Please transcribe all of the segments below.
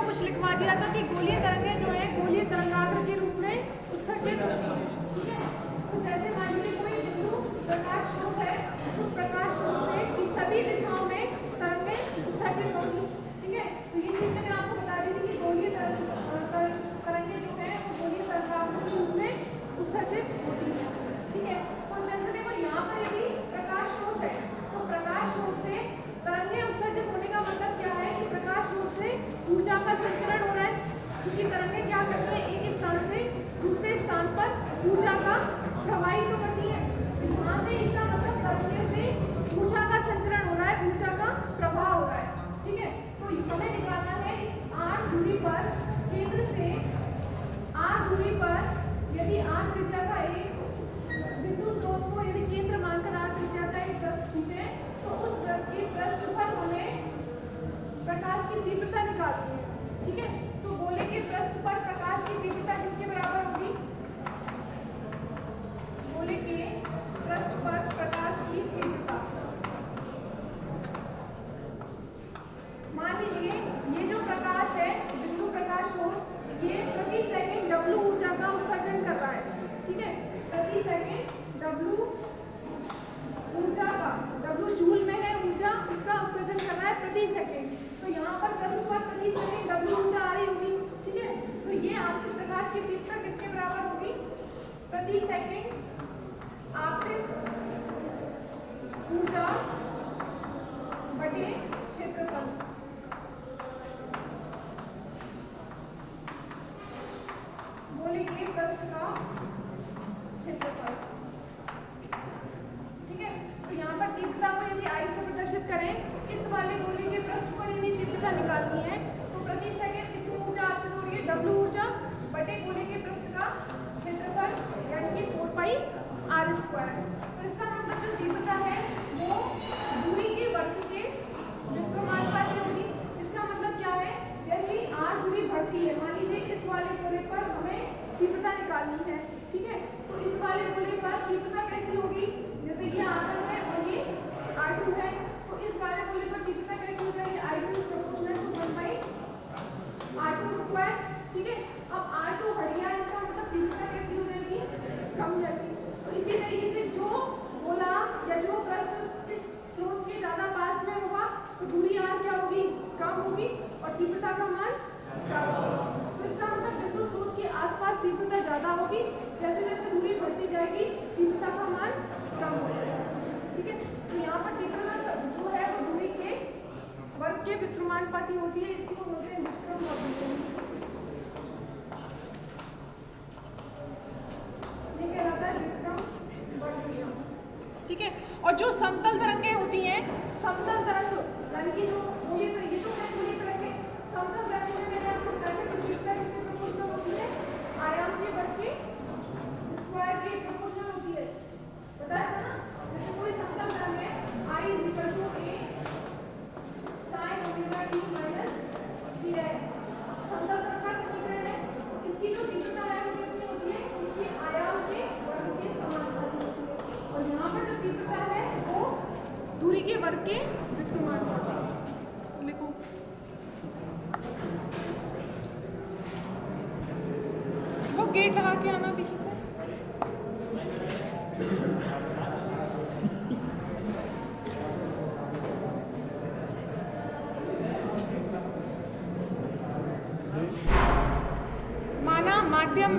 कुछ लिखवा दिया था कि गोलीय तरंगें जो है गोलीय तरंगाग्र के रूप में उत्सर्जित होती है, ठीक है। तो जैसे मान लीजिए कोई बिंदु प्रकाश स्रोत है, उस प्रकाश स्रोत से की सभी दिशाओं में तरंगें उत्सर्जित होंगी, ठीक है। तो ये चीज मैंने आपको बता दी थी कि गोलीय तरंगें जो है वो गोलीय तरंगाग्र के रूप में उत्सर्जित होती है, ठीक है। तो जैसे देखो यहाँ पर यदि प्रकाश स्रोत है तो प्रकाश स्रोत से तरंगें उत्सर्जित होने का मतलब क्या है कि प्रकाश स्रोत से ऊर्जा का संचरण हो रहा है, क्योंकि तरंगें क्या करती हैं, एक स्थान से दूसरे स्थान पर ऊर्जा का प्रवाहित तो करती है। तो यहाँ से इसका मतलब तरंगें से ऊर्जा का संचरण हो रहा है, ऊर्जा का प्रवाह हो रहा है, ठीक है। तो हमें निकालना है इस r दूरी पर केंद्र से r दूरी पर यदि r त्रिज्या का एक बिंदु स्रोत को यदि केंद्र मानकर r त्रिज्या का एक वृत्त खींचे तो उस वृत्त के पृष्ठ पर हमें प्रकाश की तीव्रता निकालनी है, ठीक है। तो गोले के पृष्ठ पर प्रकाश की तीव्रता किसके बराबर होगी, गोले के पृष्ठ पर प्रकाश की तीव्रता, मान लीजिए ये जो प्रकाश है बिंदु प्रकाश स्रोत ये प्रति सेकंड W ऊर्जा का उत्सर्जन कर रहा है, ठीक है। प्रति सेकंड W ऊर्जा का, W जूल में है ऊर्जा, उसका उत्सर्जन कर रहा है प्रति सेकंड। तो यहाँ पर पृष्ठ पर प्रति सेकंड W ऊर्जा आ रही होगी, ठीक है। तो ये आपके प्रकाश की तीव्रता किसके बराबर होगी, प्रति सेकंड आपतित ऊर्जा बटे क्षेत्रफल, गोले के पृष्ठ का क्षेत्रफल, ठीक है। तो यहाँ पर तीव्रता को यदि I से प्रदर्शित करें, इस वाले गोले के पृष्ठ पर यदि तीव्रता निकालनी है तो प्रति सेकंड कितनी ऊर्जा आपतित हो रही है, W ऊर्जा बटे गोले के पृष्ठ का क्षेत्रफल यानी कि 4πr²। तो इसका मतलब जो तीव्रता है वो दूरी के वर्ग के व्युत्क्रमानुपाती होगी। इसका मतलब क्या है, जैसे ही r दूरी बढ़ती है, मान लीजिए इस वाले गोले पर हमें तीव्रता निकालनी है, ठीक है। तो इस वाले गोले पर तीव्रता कैसी होगी, जैसे ये R1 है और ये R2 है, तो इस वाले गोले पर तीव्रता कैसी हो जाएगी, I2 is proportional to 1/r², ठीक है। अब R2 बढ़ गया, इसका मतलब तीव्रता कैसी हो जाएगी, कम हो जाएगी। तो इसी तरीके से जो गोला या जो पृष्ठ इस स्रोत के ज्यादा पास में होगा तो दूरी R क्या होगी, कम होगी और तीव्रता का मान ज्यादा होगा। तो इसका मतलब बिंदु स्रोत के आसपास तीव्रता ज्यादा होगी, जैसे जैसे दूरी बढ़ती जाएगी तीव्रता का मान कम हो जाएगा, ठीक है। तो यहाँ पर तीव्रता जो है वो दूरी के वर्ग के व्युत्क्रमानुपाती होती है, इसी को बोलते हैं व्युत्क्रम वर्ग, ये कहलाता है व्युत्क्रम वर्ग, ठीक है। और जो समतल तरंगें होती हैं, समतल तरंग यानी कि जो गोलीय तरंग, ये तो है गोलीय तरंगें, समतल तरंग में मैंने आपको बताया था कि तीव्रता किसके प्रोपोर्शनल होती है, आयाम के वर्ग के स्क्वायर के प्रोपोर्शनल होती है, बताया था ना। जैसे कोई समतल तरंग है I = A sin ωt - Bx, समतल तरंग का समीकरण है। इसकी जो तीव्रता है वो कितनी होती है, इसके आयाम के वर्ग के समानुपाती होती है, और यहाँ पर जो तीव्रता है वो दूरी के वर्ग के व्युत्क्रमानुपाती। लिखो, वो गेट लगा के आना पीछे से। माना माध्यम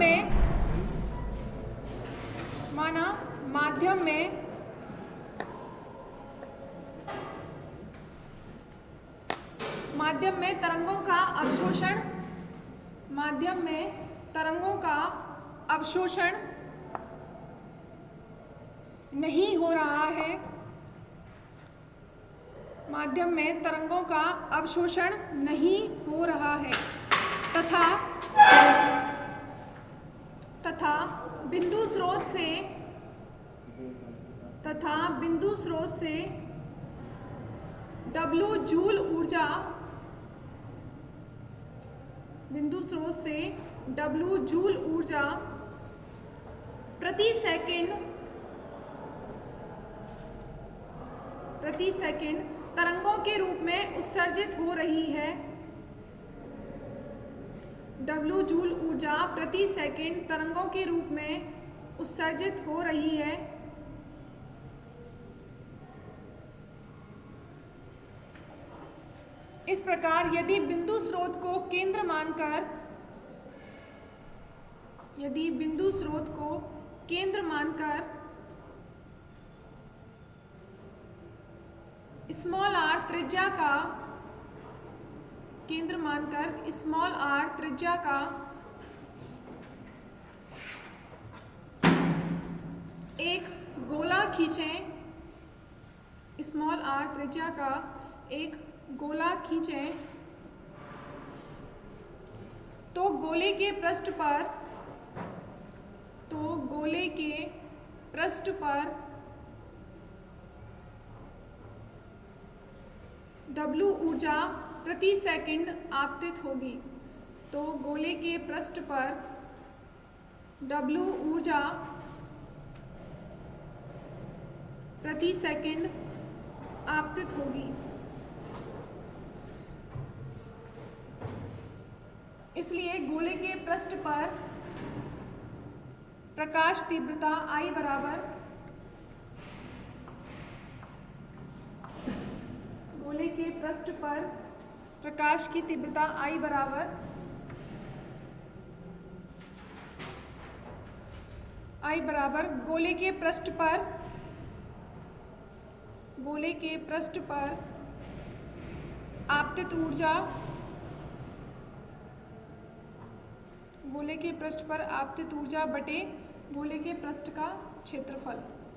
में तरंगों का अवशोषण, माध्यम में तरंगों का अवशोषण नहीं हो रहा है, माध्यम में तरंगों का अवशोषण नहीं हो रहा है तथा बिंदु स्रोत से W जूल ऊर्जा, बिंदु स्रोत से W जूल ऊर्जा प्रति प्रति सेकंड तरंगों के रूप में उत्सर्जित हो रही है, W जूल ऊर्जा प्रति सेकंड तरंगों के रूप में उत्सर्जित हो रही है। इस प्रकार यदि बिंदु स्रोत को केंद्र मानकर स्मॉल r त्रिज्या का एक गोला खींचें, तो गोले के पृष्ठ पर W ऊर्जा प्रति सेकंड आपतित होगी। तो गोले के पृष्ठ पर W ऊर्जा प्रति सेकंड आपतित होगी। इसलिए गोले के पृष्ठ पर प्रकाश तीव्रता I बराबर गोले के पृष्ठ पर प्रकाश की तीव्रता I बराबर गोले के पृष्ठ पर आपतित ऊर्जा बटे गोले के पृष्ठ का क्षेत्रफल।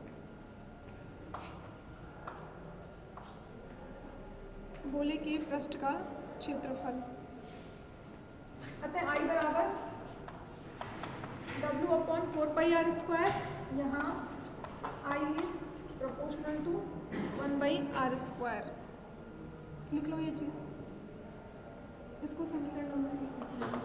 अतः I बराबर W/4πr²। यहाँ I is proportional to 1/r²। लिख लो ये चीज, इसको समीकरण नंबर लिख।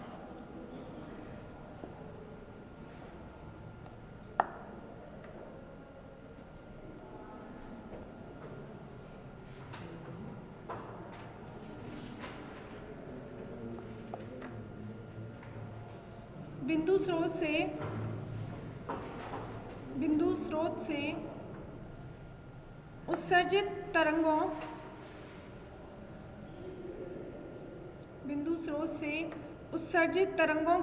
बिंदु स्रोत से उत्सर्जित तरंगों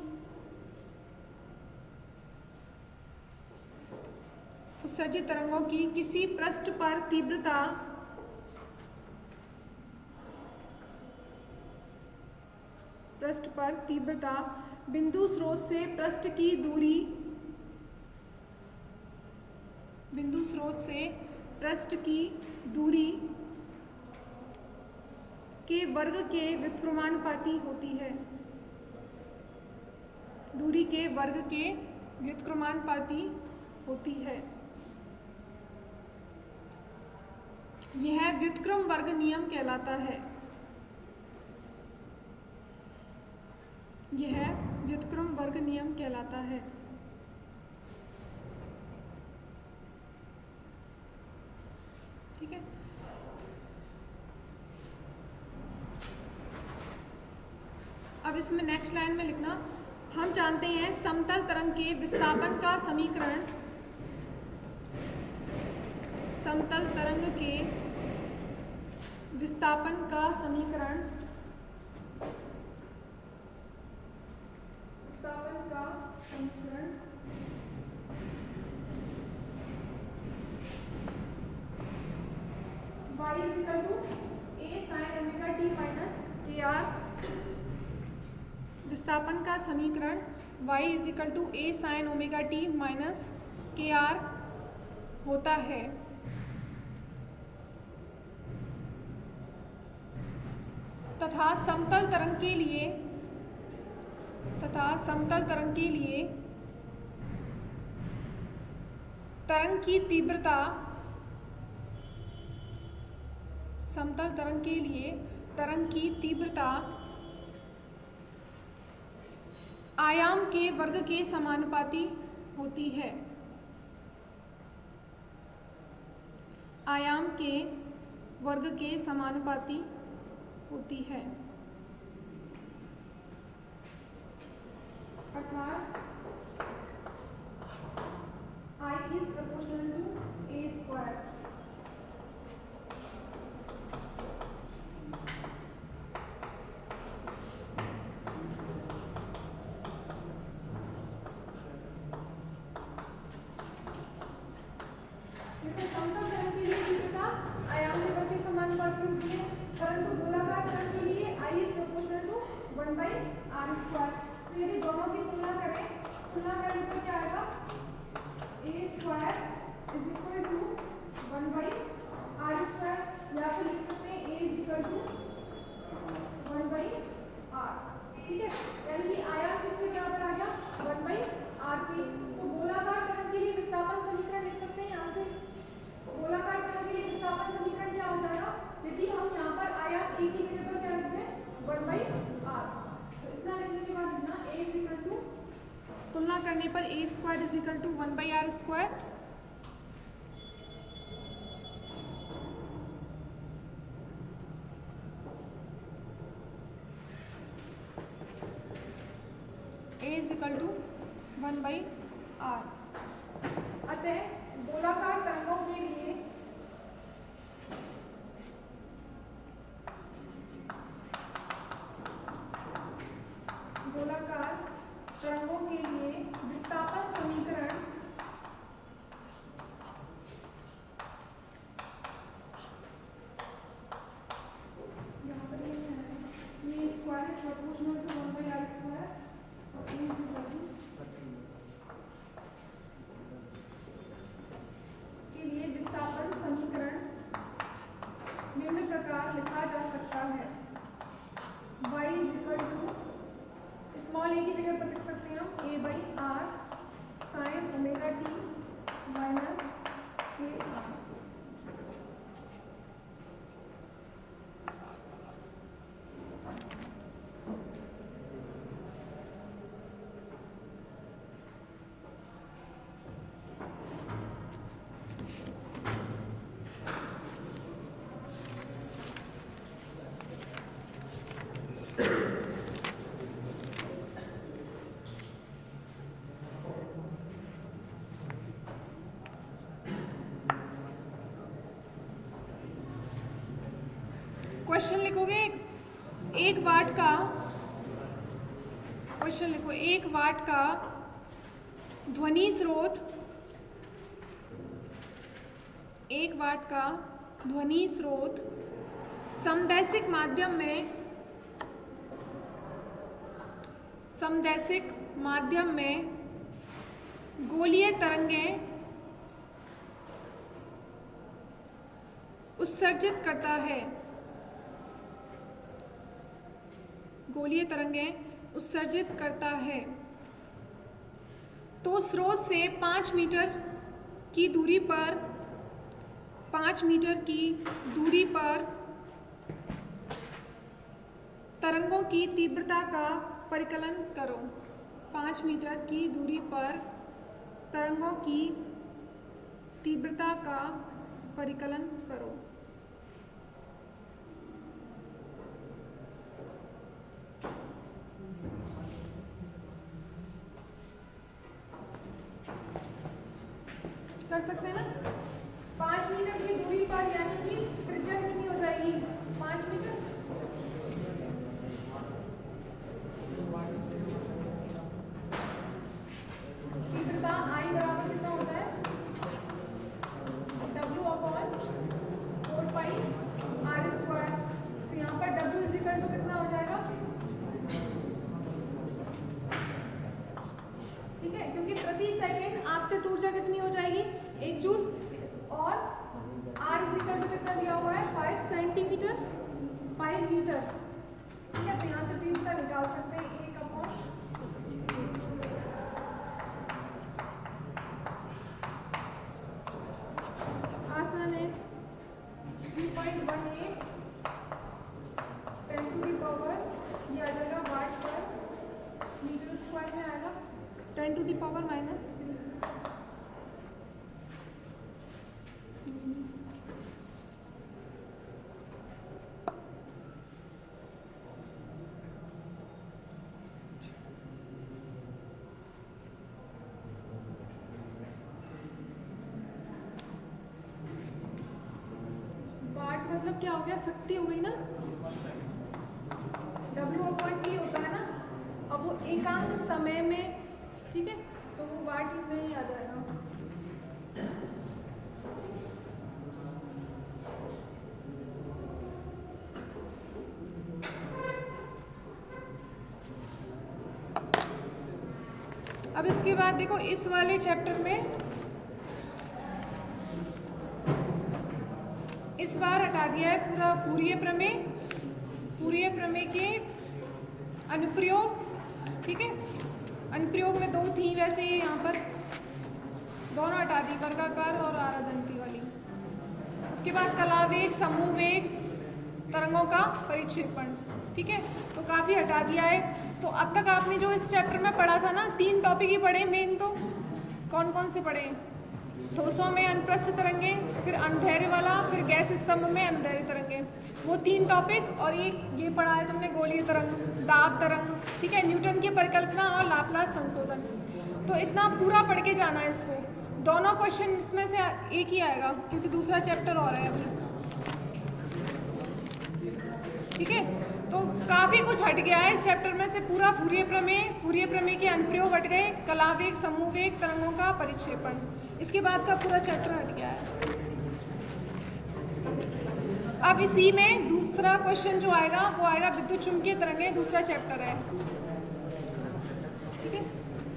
की किसी पृष्ठ पर तीव्रता बिंदु स्रोत से पृष्ठ की दूरी के वर्ग के व्युत्क्रमानुपाती होती है। यह व्युत्क्रम वर्ग नियम कहलाता है। ठीक है। अब इसमें नेक्स्ट लाइन में लिखना, हम जानते हैं समतल तरंग के विस्थापन का समीकरण y = a sin omega t minus kr। विस्थापन का समीकरण y = a sin omega t minus kr होता है। तथा समतल तरंग के लिए तरंग की तीव्रता आयाम के वर्ग के समानुपाती होती है। अर्थात I is proportional to a square। समतल तरंग के लिए तीव्रता आयाम विभव के समानुपाती होती है, परंतु गोलाकार तरंग के लिए I is proportional to 1/r²। तो यदि दोनों की तुलना करने पर क्या आएगा, a² is equal to 1/r², या फिर लिख सकते हैं a is equal to 1/r। ठीक है, यानी कि आयाम किसके बराबर आ गया, 1/r के। तो गोलाकार तरंग के लिए विस्थापन समीकरण लिख सकते हैं यहाँ से। गोलाकार तरंग के लिए विस्थापन समीकरण क्या हो जाएगा, यदि हम यहाँ पर आयाम a की जगह पर क्या लिखते हैं, 1/r। तो इतना लिखने के बाद लिखना a is equal to, तुलना करने पर a² is equal to 1/r²। a is equal to 1/r। अतः गोलाकार तरंगों के लिए विस्थापन समीकरण यहाँ पर ये है, ये square is proportional to 1/r² और a इज इक्वल टू के लिए विस्थापन समीकरण निम्न प्रकार लिखा जा सकता है। y is equal to, small a की जगह पर लिख सकते हैं हम a/r sin ωt minus kr। Question लिखोगे, एक वाट का क्वेश्चन लिखो, 1 वाट का ध्वनि स्रोत, 1 वाट का ध्वनि स्रोत समदैशिक माध्यम में गोलीय तरंगें उत्सर्जित करता है। गोलीय तरंगें उत्सर्जित करता है तो स्रोत से 5 मीटर की दूरी पर तरंगों की तीव्रता का परिकलन करो। 5 मीटर की दूरी पर तरंगों की तीव्रता का परिकलन करो। कर सकते हैं ना, 5 मीटर की दूरी पर, यानी कि त्रिज्या कितनी हो जाएगी, 5 मीटर। तीव्रता I बराबर कितना होता है, W/r²। मतलब क्या हो गया, शक्ति हो गई ना, W/T होता है ना, अब वो एकांक समय में, ठीक है, तो वो वाट में ही आ जाएगा। अब इसके बाद देखो इस वाले चैप्टर में इस बार हटा दिया है पूरा फूरिये प्रमेय, फूरिये प्रमेय के अनुप्रयोग, ठीक है, अनुप्रयोग में 2 थी वैसे ये यहाँ पर दोनों हटा दी, वर्गाकार और आरादंती वाली। उसके बाद कलावेग, समूह वेग, तरंगों का परिक्षेपण, ठीक है, तो काफ़ी हटा दिया है। तो अब तक आपने जो इस चैप्टर में पढ़ा था ना, 3 टॉपिक ही पढ़े मेन, तो कौन कौन से पढ़े? ठोसों में अनुप्रस्थ तरंगे, फिर अनुदैर्घ्य वाला, फिर गैस स्तंभ में अनुदैर्घ्य तरंगे, वो 3 टॉपिक, और ये पढ़ा है तुमने गोलीय तरंग, दाब तरंग, ठीक है, न्यूटन की परिकल्पना और लाप्लास संशोधन। तो इतना पूरा पढ़ के जाना है इसको। दोनों क्वेश्चन इसमें से एक ही आएगा क्योंकि दूसरा चैप्टर और है अभी, ठीक है। तो काफ़ी कुछ हट गया है इस चैप्टर में से पूरा। फूरिये प्रमेय के अनुप्रयोग हट गए, कलावेग, समूह वेग, तरंगों का परिक्षेपण, इसके बाद का पूरा चैप्टर हट गया है। अब इसी में दूसरा क्वेश्चन जो आएगा वो आएगा विद्युत चुम्बकीय तरंगें, दूसरा चैप्टर है, ठीक है।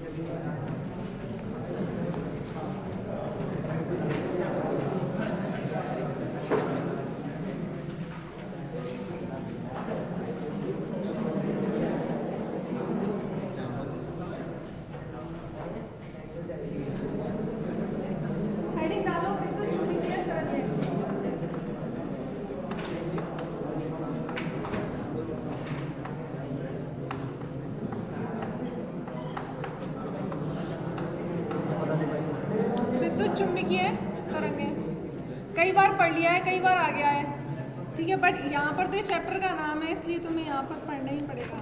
चुम्बकीय तरंगें कई बार पढ़ लिया है, कई बार आ गया है, ठीक है, बट यहाँ पर तो ये चैप्टर का नाम है इसलिए तुम्हें यहाँ पर पढ़ना ही पड़ेगा।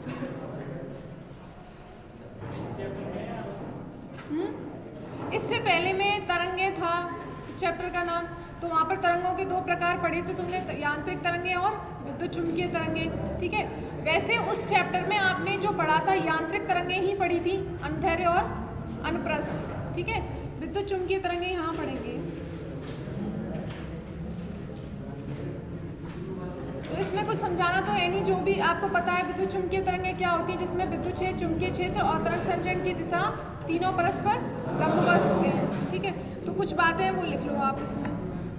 इससे पहले में तरंगे था इस चैप्टर का नाम, तो वहाँ पर तरंगों के 2 प्रकार पढ़े थे तुमने, यांत्रिक तरंगे और विद्युत चुम्बकीय तरंगे, ठीक है। वैसे उस चैप्टर में आपने जो पढ़ा था यांत्रिक तरंगे ही पढ़ी थी, अनुदैर्घ्य और अनुप्रस्थ, ठीक है। विद्युत चुम्बकीय तरंगे यहाँ पढ़ेंगे। तो इसमें कुछ समझाना तो है नहीं, जो भी आपको पता है विद्युत चुम्बकीय तरंगे क्या होती है, जिसमें विद्युत क्षेत्र, चुम्बकीय क्षेत्र और तरंग संचरण की दिशा तीनों परस्पर लंबवत होते हैं, ठीक है। तो कुछ बातें वो लिख लो आप इसमें।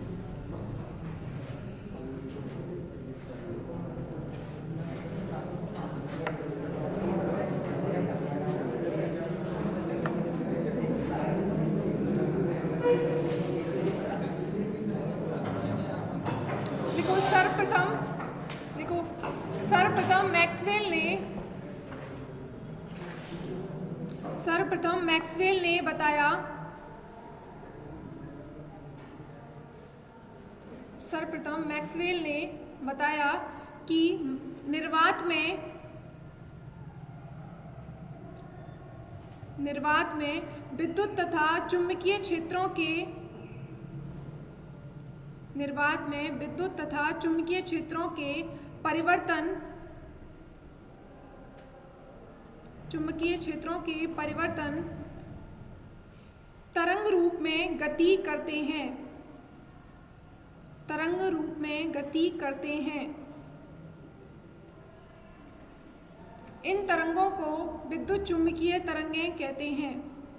सर्वप्रथम मैक्सवेल ने बताया कि निर्वात में विद्युत तथा चुंबकीय क्षेत्रों के परिवर्तन तरंग रूप में गति करते हैं। इन तरंगों को विद्युत चुम्बकीय तरंगें कहते हैं।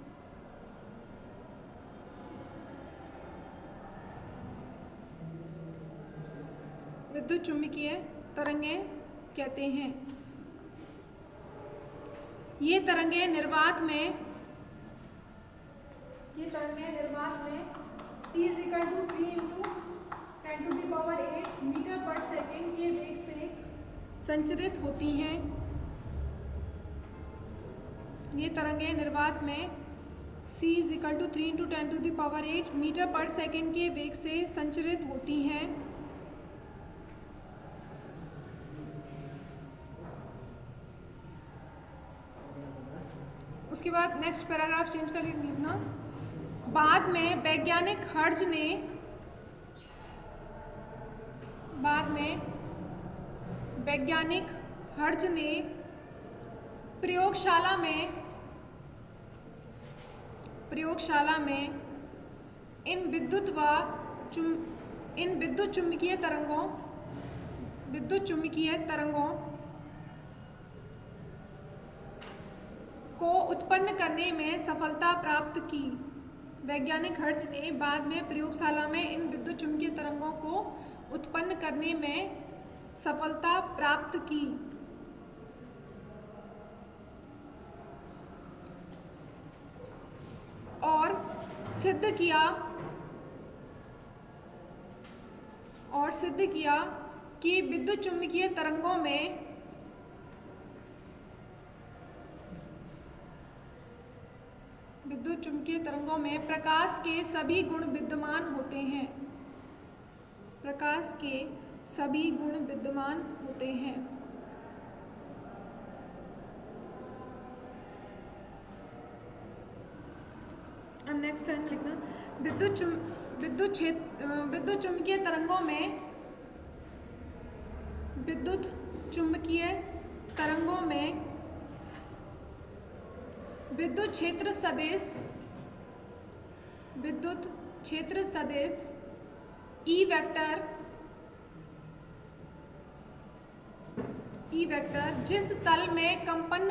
विद्युत चुम्बकीय तरंगें कहते हैं। ये तरंगें निर्वात में C = 3 × 10⁸ मीटर/सेकंड के वेग से संचरित होती हैं। ये तरंगें निर्वात में C = 3 × 10⁸ मीटर/सेकंड के वेग से संचरित होती हैं। उसके बाद नेक्स्ट पैराग्राफ चेंज कर लिखना। बाद में वैज्ञानिक हर्ट्ज ने बाद में वैज्ञानिक हर्ट्ज ने प्रयोगशाला में इन विद्युत चुम्बकीय तरंगों को उत्पन्न करने में सफलता प्राप्त की। वैज्ञानिक हर्ट्ज ने बाद में प्रयोगशाला में इन विद्युत चुम्बकीय तरंगों को उत्पन्न करने में सफलता प्राप्त की। और सिद्ध किया कि विद्युत चुम्बकीय तरंगों में प्रकाश के सभी गुण विद्यमान होते हैं। अब नेक्स्ट टाइम लिखना, विद्युत चुम्बकीय तरंगों में विद्युत क्षेत्र सदिश ई वेक्टर जिस तल में कंपन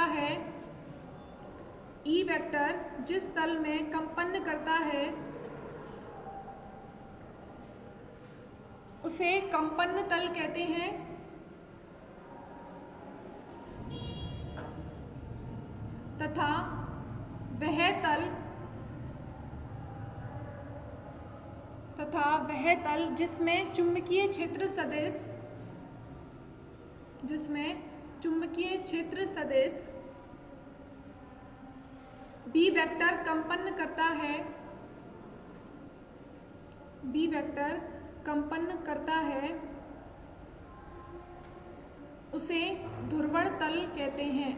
करता है उसे कंपन तल कहते हैं। तथा वह तल जिसमें चुंबकीय क्षेत्र सदिश बी वेक्टर कंपन करता है उसे ध्रुवण तल कहते हैं।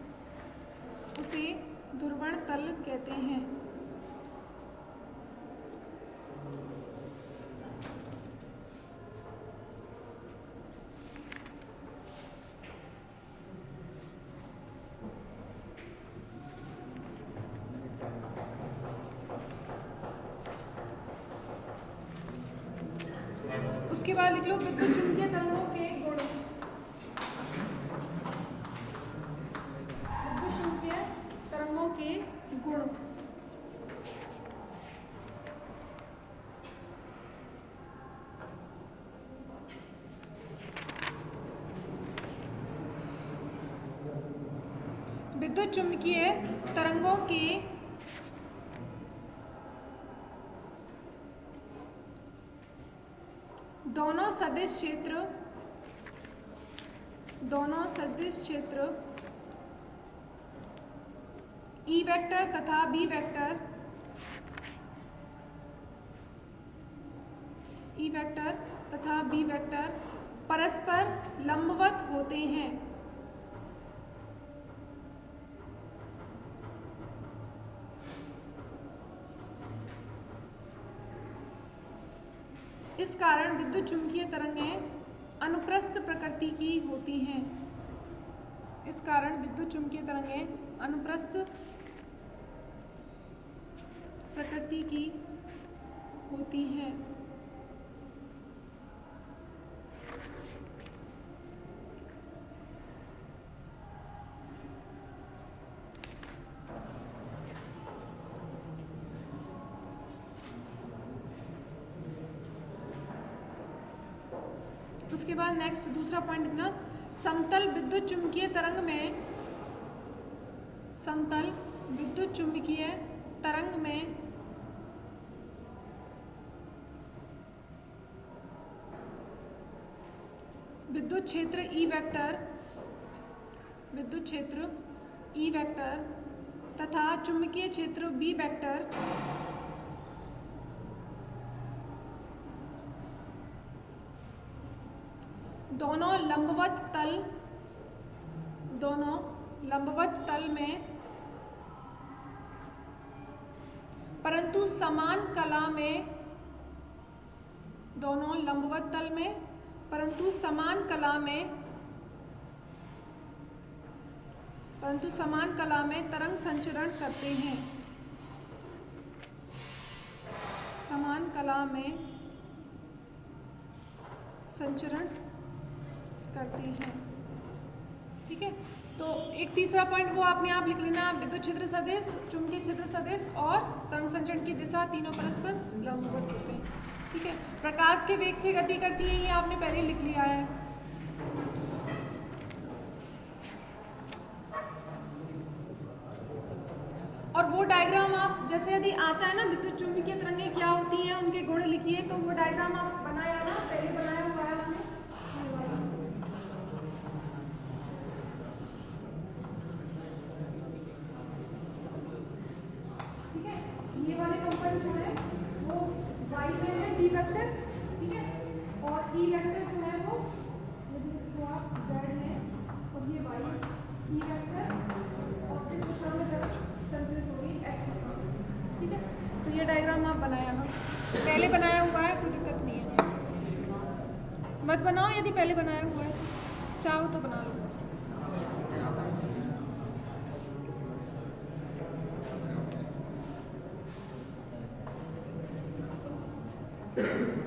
उसके बाद लिख लो विद्युत चुम्बकीय तरंगों के गुण। विद्युत चुम्बकीय तरंगों के दोनों सदिश क्षेत्र ई वेक्टर तथा बी वेक्टर परस्पर लंबवत होते हैं। इस कारण विद्युत चुम्बकीय तरंगें अनुप्रस्थ प्रकृति की होती हैं। उसके बाद नेक्स्ट दूसरा पॉइंट लिखना, समतल विद्युत चुम्बकीय तरंग में विद्युत क्षेत्र ई वेक्टर तथा चुम्बकीय क्षेत्र बी वेक्टर दोनों लंबवत तल में परंतु समान कला में परंतु समान कला में तरंग संचरण करते हैं। समान कला में संचरण करते हैं। ठीक है, तो एक तीसरा पॉइंट वो आपने आप लिख लेना, विद्युत क्षेत्र सदिश, चुंबकीय क्षेत्र सदिश और तरंग संचरण की दिशा तीनों परस्पर लंबवत होते हैं। ठीक है, प्रकाश के वेग से गति करती है, ये आपने पहले लिख लिया है। और वो डायग्राम आप जैसे यदि आता है ना, विद्युत चुंबकीय तरंगें क्या होती हैं, उनके गुण लिखिए, तो वो डायग्राम आप बनाया ना, पहले बनाया हुआ है आपने। ठीक है, ये वाले कंपोनेंट जो है वो y में है b वेक्टर। ठीक है, और e वेक्टर जो है वो, यदि इसको आप z लें और ये y e वेक्टर, और इस दिशा में संचरित होगी x दिशा। ठीक है, तो ये डायग्राम आप बनाया ना, पहले बनाया हुआ है, कोई दिक्कत नहीं है। मत बनाओ यदि पहले बनाया हुआ है, चाहो तो बना लो।